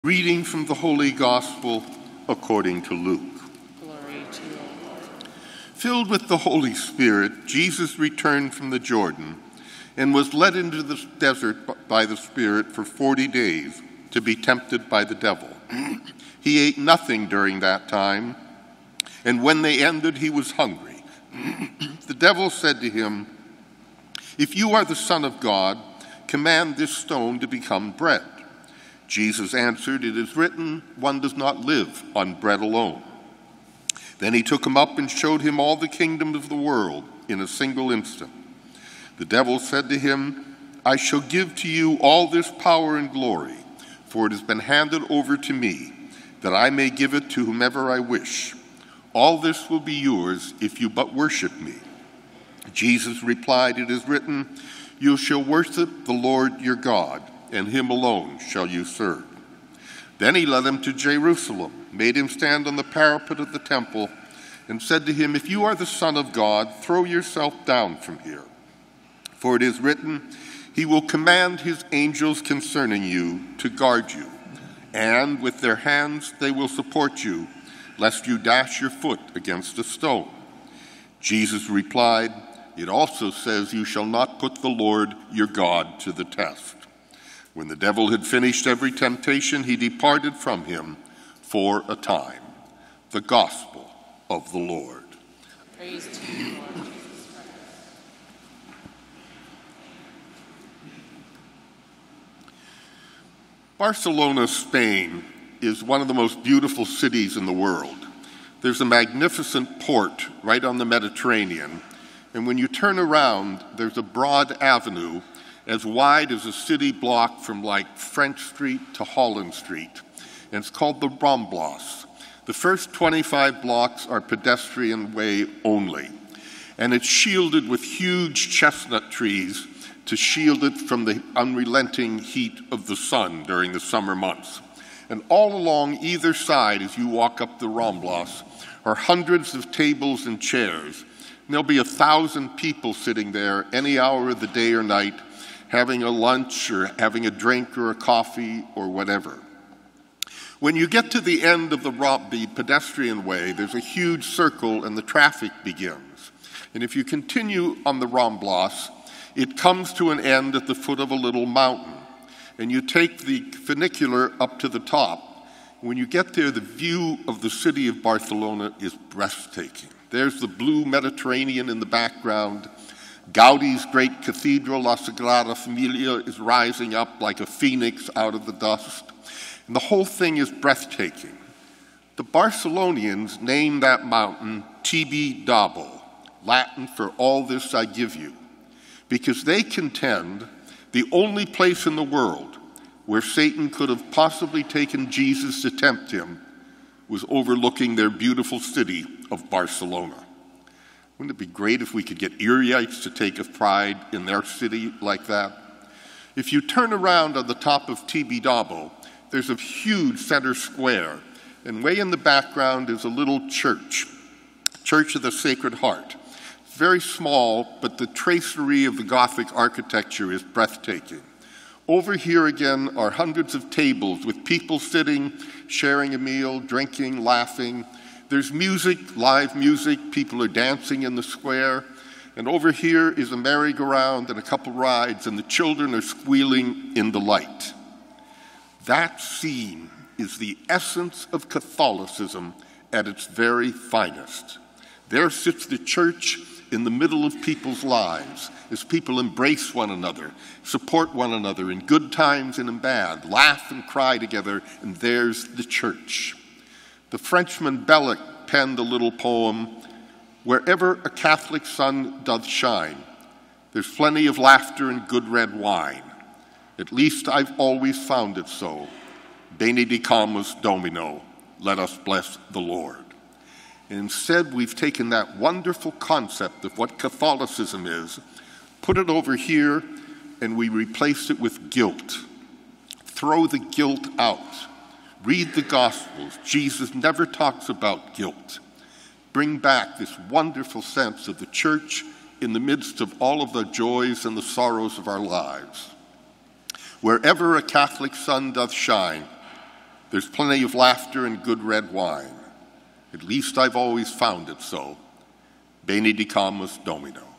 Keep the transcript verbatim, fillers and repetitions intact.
Reading from the Holy Gospel according to Luke. Glory to you, Lord. Filled with the Holy Spirit, Jesus returned from the Jordan and was led into the desert by the Spirit for forty days to be tempted by the devil. He ate nothing during that time, and when they ended, he was hungry. The devil said to him, "If you are the Son of God, command this stone to become bread." Jesus answered, "It is written, one does not live on bread alone." Then he took him up and showed him all the kingdoms of the world in a single instant. The devil said to him, "I shall give to you all this power and glory, for it has been handed over to me, that I may give it to whomever I wish. All this will be yours if you but worship me." Jesus replied, "It is written, you shall worship the Lord your God, and him alone shall you serve." Then he led him to Jerusalem, made him stand on the parapet of the temple, and said to him, "If you are the Son of God, throw yourself down from here. For it is written, he will command his angels concerning you to guard you, and with their hands they will support you, lest you dash your foot against a stone." Jesus replied, "It also says, you shall not put the Lord your God to the test." When the devil had finished every temptation, he departed from him for a time. The Gospel of the Lord. Praise to you, Lord Jesus Christ. Barcelona, Spain, is one of the most beautiful cities in the world. There's a magnificent port right on the Mediterranean, and when you turn around, there's a broad avenue as wide as a city block from like French Street to Holland Street, and it's called the Ramblas. The first twenty-five blocks are pedestrian way only, and it's shielded with huge chestnut trees to shield it from the unrelenting heat of the sun during the summer months. And all along either side, as you walk up the Ramblas, are hundreds of tables and chairs. And there'll be a thousand people sitting there any hour of the day or night, having a lunch or having a drink or a coffee or whatever. When you get to the end of the, the pedestrian way, there's a huge circle and the traffic begins. And if you continue on the Ramblas, it comes to an end at the foot of a little mountain. And you take the funicular up to the top. When you get there, the view of the city of Barcelona is breathtaking. There's the blue Mediterranean in the background. Gaudi's great cathedral, La Sagrada Familia, is rising up like a phoenix out of the dust. And the whole thing is breathtaking. The Barcelonians named that mountain Tibidabo, Latin for "all this I give you," because they contend the only place in the world where Satan could have possibly taken Jesus to tempt him was overlooking their beautiful city of Barcelona. Wouldn't it be great if we could get Uriites to take a pride in their city like that? If you turn around on the top of Tibidabo, there's a huge center square, and way in the background is a little church, Church of the Sacred Heart. It's very small, but the tracery of the Gothic architecture is breathtaking. Over here again are hundreds of tables with people sitting, sharing a meal, drinking, laughing. There's music, live music, people are dancing in the square, and over here is a merry-go-round and a couple rides, and the children are squealing in delight. That scene is the essence of Catholicism at its very finest. There sits the church in the middle of people's lives as people embrace one another, support one another in good times and in bad, laugh and cry together, and there's the church. The Frenchman Belloc penned a little poem, "Wherever a Catholic sun doth shine, there's plenty of laughter and good red wine. At least I've always found it so. Benedicamus Domino, let us bless the Lord." And instead, we've taken that wonderful concept of what Catholicism is, put it over here, and we replace it with guilt. Throw the guilt out. Read the Gospels. Jesus never talks about guilt. Bring back this wonderful sense of the church in the midst of all of the joys and the sorrows of our lives. Wherever a Catholic sun doth shine, There's plenty of laughter and good red wine. At least I've always found it so. Benedicamus Domino.